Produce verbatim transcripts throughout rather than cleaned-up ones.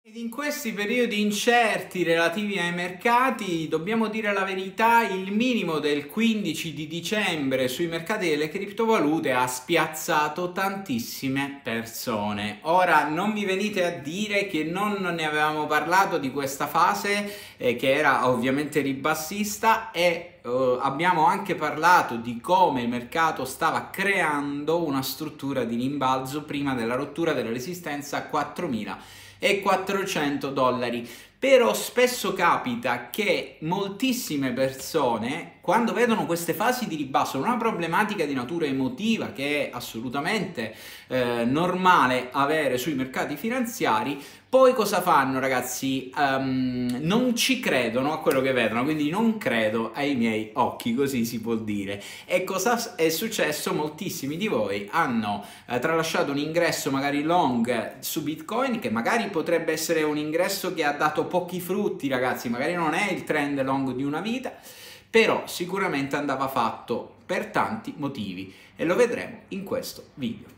Ed in questi periodi incerti relativi ai mercati, dobbiamo dire la verità, il minimo del quindici di dicembre sui mercati delle criptovalute ha spiazzato tantissime persone. Ora non mi venite a dire che non ne avevamo parlato di questa fase, eh, che era ovviamente ribassista, e eh, abbiamo anche parlato di come il mercato stava creando una struttura di rimbalzo prima della rottura della resistenza a quattromilaquattrocento dollari. Però spesso capita che moltissime persone, quando vedono queste fasi di ribasso, una problematica di natura emotiva che è assolutamente eh, normale avere sui mercati finanziari, poi cosa fanno, ragazzi? Um, non ci credono a quello che vedono, quindi non credo ai miei occhi, così si può dire. E cosa è successo? Moltissimi di voi hanno eh, tralasciato un ingresso magari long su Bitcoin, che magari potrebbe essere un ingresso che ha dato pochi frutti, ragazzi, magari non è il trend long di una vita, però sicuramente andava fatto per tanti motivi e lo vedremo in questo video.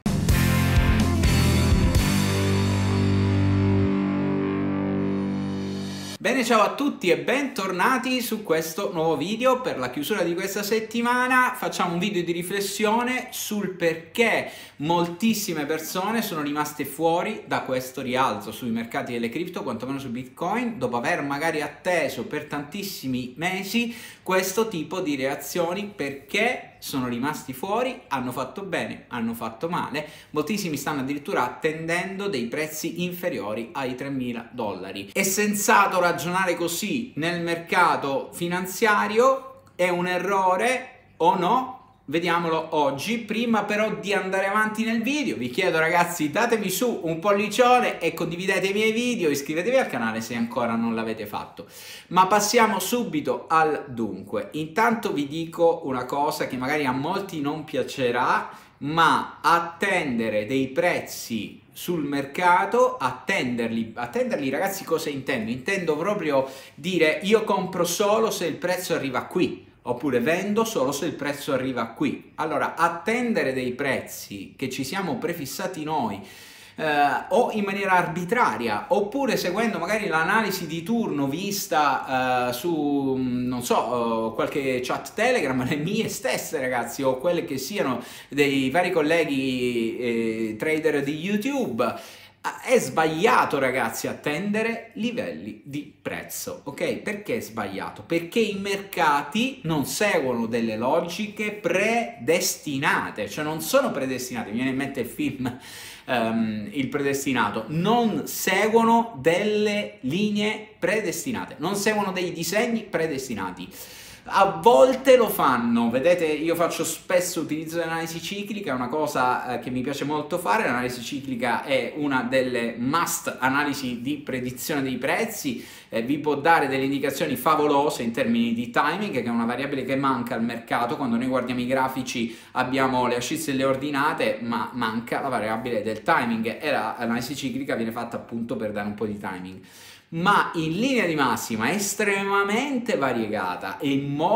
Bene, ciao a tutti e bentornati su questo nuovo video. Per la chiusura di questa settimana facciamo un video di riflessione sul perché moltissime persone sono rimaste fuori da questo rialzo sui mercati delle cripto, quantomeno su Bitcoin, dopo aver magari atteso per tantissimi mesi questo tipo di reazioni. Perché sono rimasti fuori, hanno fatto bene, hanno fatto male, moltissimi stanno addirittura attendendo dei prezzi inferiori ai tremila dollari. È sensato ragionare così nel mercato finanziario? È un errore o no? Vediamolo oggi. Prima però di andare avanti nel video vi chiedo, ragazzi, datemi su un pollicione e condividete i miei video, iscrivetevi al canale se ancora non l'avete fatto. Ma passiamo subito al dunque. Intanto vi dico una cosa che magari a molti non piacerà, ma attendere dei prezzi sul mercato, attenderli, attenderli ragazzi, cosa intendo? Intendo proprio dire io compro solo se il prezzo arriva qui, oppure vendo solo se il prezzo arriva qui. Allora, attendere dei prezzi che ci siamo prefissati noi, eh, o in maniera arbitraria, oppure seguendo magari l'analisi di turno vista eh, su, non so, qualche chat Telegram, le mie stesse, ragazzi, o quelle che siano dei vari colleghi eh, trader di YouTube, è sbagliato, ragazzi, attendere livelli di prezzo, ok? Perché è sbagliato? Perché i mercati non seguono delle logiche predestinate, cioè non sono predestinati, mi viene in mente il film um, Il Predestinato, non seguono delle linee predestinate, non seguono dei disegni predestinati. A volte lo fanno, vedete, io faccio spesso utilizzo dell'analisi ciclica, è una cosa eh, che mi piace molto fare. L'analisi ciclica è una delle must analisi di predizione dei prezzi, eh, vi può dare delle indicazioni favolose in termini di timing, che è una variabile che manca al mercato. Quando noi guardiamo i grafici abbiamo le ascisse e le ordinate, ma manca la variabile del timing, e l'analisi ciclica viene fatta appunto per dare un po' di timing. Ma in linea di massima è estremamente variegata e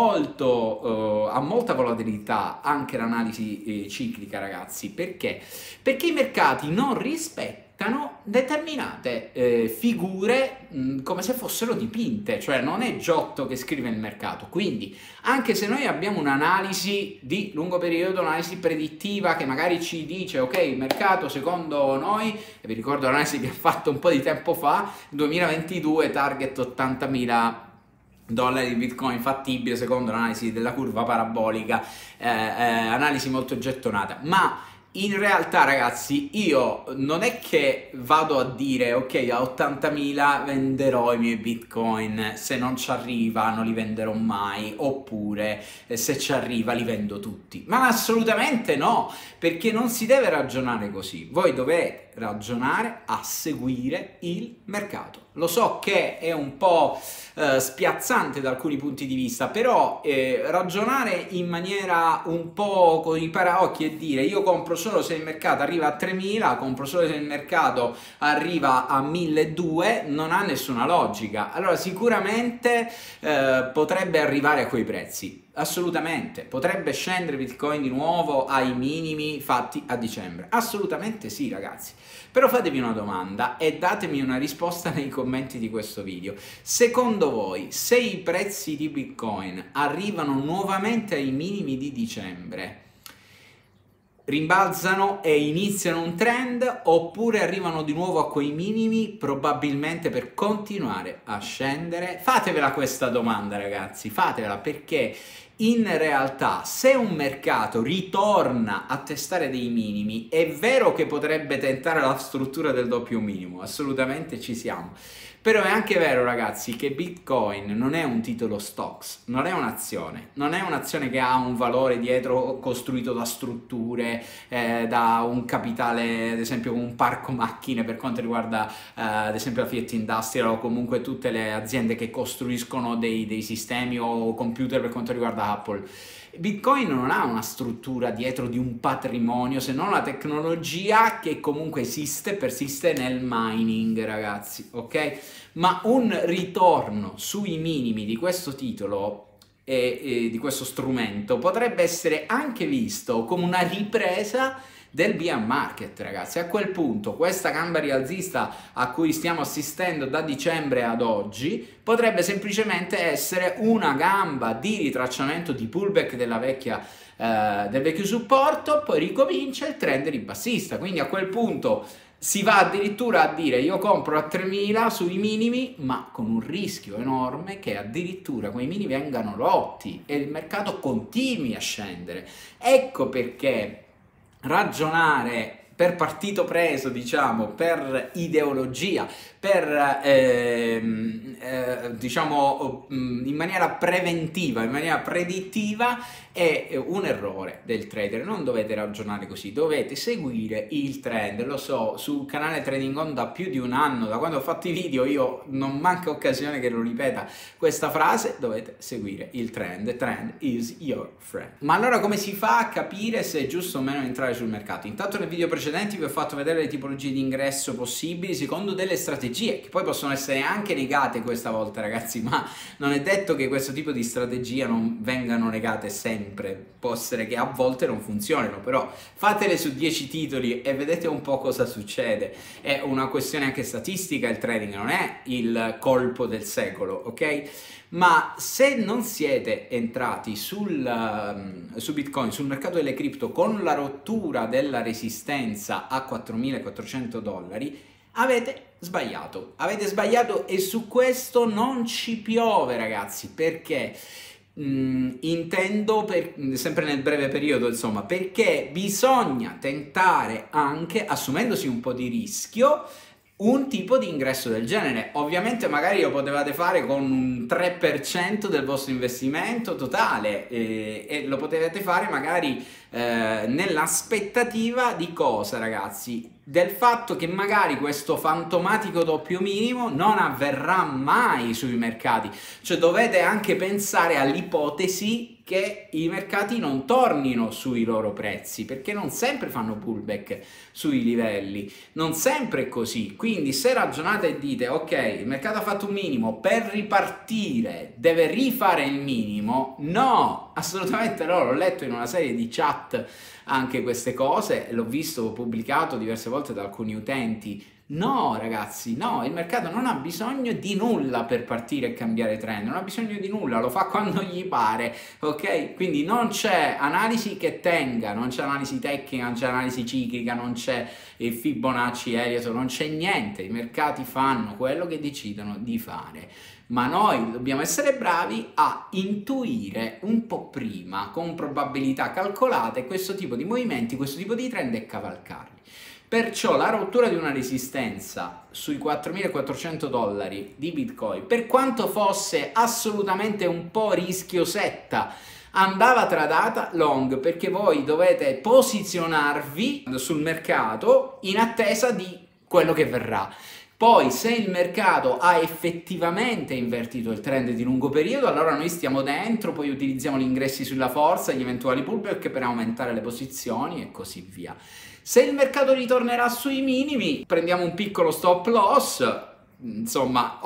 molto, eh, ha molta volatilità anche l'analisi eh, ciclica, ragazzi. Perché? Perché i mercati non rispettano determinate eh, figure mh, come se fossero dipinte, cioè non è Giotto che scrive il mercato. Quindi anche se noi abbiamo un'analisi di lungo periodo, un'analisi predittiva che magari ci dice ok, il mercato secondo noi, e vi ricordo l'analisi che ho fatto un po' di tempo fa, duemilaventidue target ottantamila dollari di Bitcoin fattibile secondo l'analisi della curva parabolica, eh, eh, analisi molto gettonata. Ma in realtà, ragazzi, io non è che vado a dire ok, a ottantamila venderò i miei Bitcoin, se non ci arriva non li venderò mai, oppure se ci arriva li vendo tutti. Ma assolutamente no, perché non si deve ragionare così. Voi dovete ragionare a seguire il mercato. Lo so che è un po' eh, spiazzante da alcuni punti di vista, però eh, ragionare in maniera un po' con i paraocchi e dire io compro solo se il mercato arriva a tremila, compro solo se il mercato arriva a milleduecento, non ha nessuna logica. Allora sicuramente eh, potrebbe arrivare a quei prezzi, assolutamente, potrebbe scendere Bitcoin di nuovo ai minimi fatti a dicembre, assolutamente sì, ragazzi. Però fatevi una domanda e datemi una risposta nei commenti di questo video. Secondo voi, se i prezzi di Bitcoin arrivano nuovamente ai minimi di dicembre, rimbalzano e iniziano un trend, oppure arrivano di nuovo a quei minimi probabilmente per continuare a scendere? Fatevela questa domanda, ragazzi, fatevela, perché in realtà se un mercato ritorna a testare dei minimi, è vero che potrebbe tentare la struttura del doppio minimo, assolutamente ci siamo. Però è anche vero, ragazzi, che Bitcoin non è un titolo stocks, non è un'azione, non è un'azione che ha un valore dietro costruito da strutture, eh, da un capitale, ad esempio un parco macchine per quanto riguarda eh, ad esempio la Fiat Industrial, o comunque tutte le aziende che costruiscono dei, dei sistemi o computer per quanto riguarda Apple. Bitcoin non ha una struttura dietro di un patrimonio, se non la tecnologia che comunque esiste, persiste nel mining, ragazzi, ok? Ma un ritorno sui minimi di questo titolo e, e di questo strumento potrebbe essere anche visto come una ripresa del bear market, ragazzi. A quel punto questa gamba rialzista a cui stiamo assistendo da dicembre ad oggi potrebbe semplicemente essere una gamba di ritracciamento, di pullback della vecchia, eh, del vecchio supporto, poi ricomincia il trend ribassista. Quindi a quel punto si va addirittura a dire io compro a tremila sui minimi, ma con un rischio enorme che addirittura quei minimi vengano rotti e il mercato continui a scendere. Ecco perché ragionare per partito preso, diciamo, per ideologia, per ehm, eh, diciamo in maniera preventiva, in maniera predittiva, è un errore del trader. Non dovete ragionare così, dovete seguire il trend. Lo so, sul canale Trading On da più di un anno, da quando ho fatto i video, io non manca occasione che lo ripeta questa frase: dovete seguire il trend, trend is your friend. Ma allora come si fa a capire se è giusto o meno entrare sul mercato? Intanto nel video precedenti vi ho fatto vedere le tipologie di ingresso possibili secondo delle strategie, che poi possono essere anche negate questa volta, ragazzi, ma non è detto che questo tipo di strategia non vengano negate sempre. Può essere che a volte non funzionino, però fatele su dieci titoli e vedete un po' cosa succede. È una questione anche statistica, il trading non è il colpo del secolo, ok? Ma se non siete entrati sul, uh, su Bitcoin, sul mercato delle cripto, con la rottura della resistenza a quattromilaquattrocento dollari, avete sbagliato. Avete sbagliato e su questo non ci piove, ragazzi, perché Mm, intendo per, sempre nel breve periodo, insomma, perché bisogna tentare anche, assumendosi un po' di rischio, un tipo di ingresso del genere. Ovviamente magari lo potevate fare con un tre per cento del vostro investimento totale eh, e lo potevate fare magari eh, nell'aspettativa di cosa, ragazzi? Del fatto che magari questo fantomatico doppio minimo non avverrà mai sui mercati. Cioè dovete anche pensare all'ipotesi che i mercati non tornino sui loro prezzi, perché non sempre fanno pullback sui livelli, non sempre è così. Quindi se ragionate e dite ok, il mercato ha fatto un minimo, per ripartire deve rifare il minimo, no, assolutamente no. L'ho letto in una serie di chat anche queste cose, l'ho visto pubblicato diverse volte da alcuni utenti. No, ragazzi, no, il mercato non ha bisogno di nulla per partire e cambiare trend, non ha bisogno di nulla, lo fa quando gli pare, ok? Quindi non c'è analisi che tenga, non c'è analisi tecnica, non c'è analisi ciclica, non c'è il Fibonacci, Elliott, non c'è niente. I mercati fanno quello che decidono di fare, ma noi dobbiamo essere bravi a intuire un po' prima, con probabilità calcolate, questo tipo di movimenti, questo tipo di trend e cavalcarli. Perciò la rottura di una resistenza sui quattromilaquattrocento dollari di Bitcoin, per quanto fosse assolutamente un po' rischiosetta, andava tradata long, perché voi dovete posizionarvi sul mercato in attesa di quello che verrà. Poi se il mercato ha effettivamente invertito il trend di lungo periodo, allora noi stiamo dentro, poi utilizziamo gli ingressi sulla forza, gli eventuali pullback per aumentare le posizioni e così via. Se il mercato ritornerà sui minimi, prendiamo un piccolo stop loss, insomma, o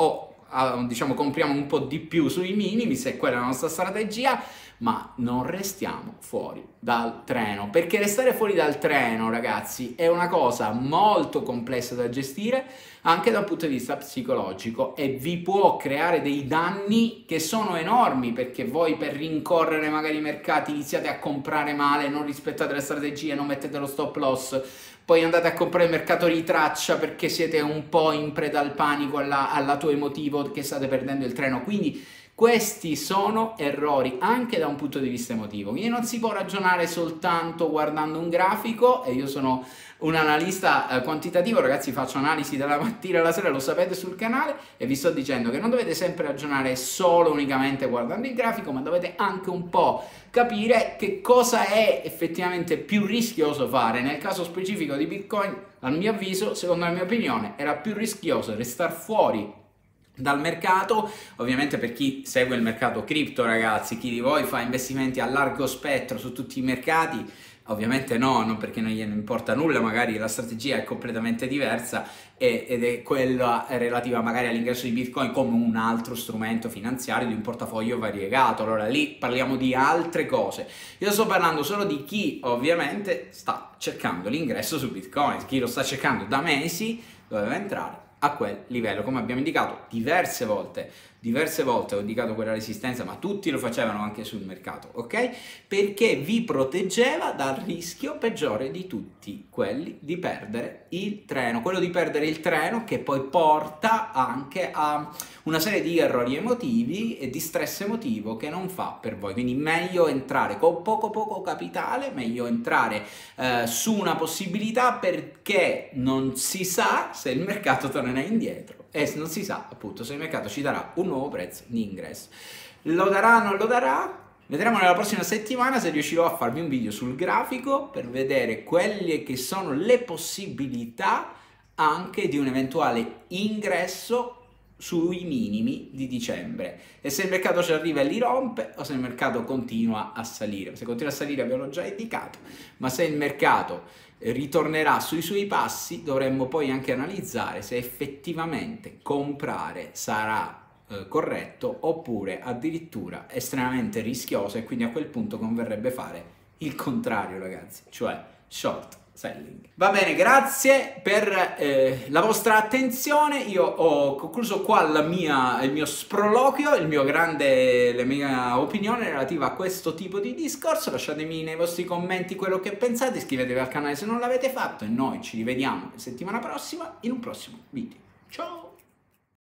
diciamo compriamo un po' di più sui minimi, se quella è la nostra strategia, ma non restiamo fuori dal treno, perché restare fuori dal treno, ragazzi, è una cosa molto complessa da gestire anche dal punto di vista psicologico e vi può creare dei danni che sono enormi, perché voi per rincorrere magari i mercati iniziate a comprare male, non rispettate le strategie, non mettete lo stop loss, poi andate a comprare il mercato ritraccia perché siete un po' in preda al panico, alla, al lato emotivo che state perdendo il treno. Quindi questi sono errori anche da un punto di vista emotivo, quindi non si può ragionare soltanto guardando un grafico, e io sono un analista eh, quantitativo, ragazzi, faccio analisi dalla mattina alla sera, lo sapete sul canale, e vi sto dicendo che non dovete sempre ragionare solo unicamente guardando il grafico, ma dovete anche un po' capire che cosa è effettivamente più rischioso fare. Nel caso specifico di Bitcoin, a mio avviso, secondo la mia opinione, era più rischioso restare fuori dal mercato. Ovviamente per chi segue il mercato cripto, ragazzi, chi di voi fa investimenti a largo spettro su tutti i mercati, ovviamente no, non perché non gliene importa nulla, magari la strategia è completamente diversa ed è quella relativa magari all'ingresso di Bitcoin come un altro strumento finanziario di un portafoglio variegato. Allora lì parliamo di altre cose. Io sto parlando solo di chi ovviamente sta cercando l'ingresso su Bitcoin, chi lo sta cercando da mesi doveva entrare a quel livello, come abbiamo indicato diverse volte. Diverse volte ho indicato quella resistenza, ma tutti lo facevano anche sul mercato, ok? Perché vi proteggeva dal rischio peggiore di tutti, quelli di perdere il treno. Quello di perdere il treno che poi porta anche a una serie di errori emotivi e di stress emotivo che non fa per voi. Quindi meglio entrare con poco poco capitale, meglio entrare eh, su una possibilità, perché non si sa se il mercato tornerà indietro. E non si sa appunto se il mercato ci darà un nuovo prezzo di ingresso. Lo darà, non lo darà? Vedremo nella prossima settimana se riuscirò a farvi un video sul grafico per vedere quelle che sono le possibilità anche di un eventuale ingresso sui minimi di dicembre, e se il mercato ci arriva e li rompe o se il mercato continua a salire. Se continua a salire abbiamo già indicato, ma se il mercato ritornerà sui suoi passi dovremmo poi anche analizzare se effettivamente comprare sarà eh, corretto oppure addirittura estremamente rischioso, e quindi a quel punto converrebbe fare il contrario, ragazzi, cioè short selling. Va bene, grazie per eh, la vostra attenzione. Io ho concluso qua la mia, il mio sproloquio, il mio grande, la mia opinione relativa a questo tipo di discorso. Lasciatemi nei vostri commenti quello che pensate, iscrivetevi al canale se non l'avete fatto e noi ci rivediamo la settimana prossima in un prossimo video. Ciao!